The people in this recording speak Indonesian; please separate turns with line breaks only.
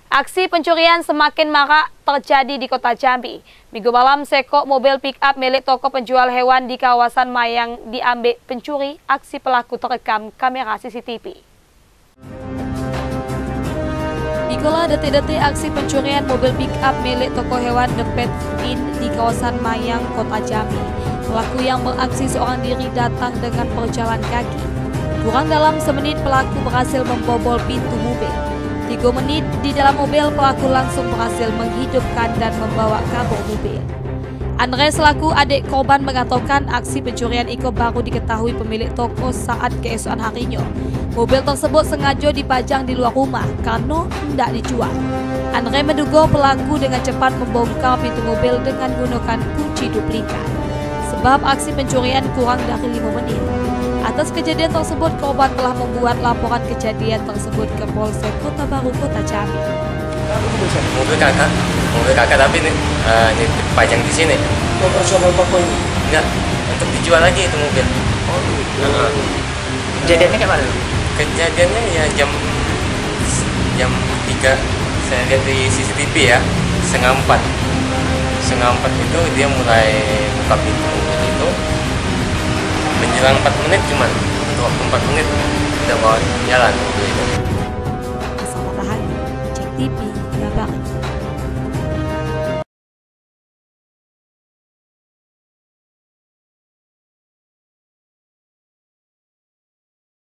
Aksi pencurian semakin marak terjadi di Kota Jambi. Minggu malam, sekok mobil pick-up milik toko penjual hewan di kawasan Mayang diambil pencuri. Aksi pelaku terekam kamera CCTV. Ikulah detik-detik aksi pencurian mobil pick-up milik toko hewan The Pet Inn di kawasan Mayang, Kota Jambi. Pelaku yang beraksi seorang diri datang dengan berjalan kaki. Kurang dalam semenit pelaku berhasil membobol pintu mobil. 3 menit di dalam mobil, pelaku langsung berhasil menghidupkan dan membawa kabur mobil. Andre selaku adik korban mengatakan aksi pencurian itu baru diketahui pemilik toko saat keesokan harinya. Mobil tersebut sengaja dipajang di luar rumah karena tidak dijual. Andre menduga pelaku dengan cepat membongkar pintu mobil dengan menggunakan kunci duplikat. Sebab aksi pencurian kurang dari 5 menit. Atas kejadian tersebut, korban telah membuat laporan kejadian tersebut ke Polsek Kota Baru, Kota Jambi.
Mobil kakak tapi ini dipajang di sini.
Operasional toko ini?
Enggak, untuk dijual lagi itu mobil.
Oh, kejadiannya kayak mana?
Kejadiannya ya jam 3, saya lihat di CCTV ya, setengah 4 itu dia mulai buka pintu mobil itu. Menjelang 4 menit cuman, untuk waktu 4 menit udah bawa jalan mobil itu.
Asal Matahari, Cek TV.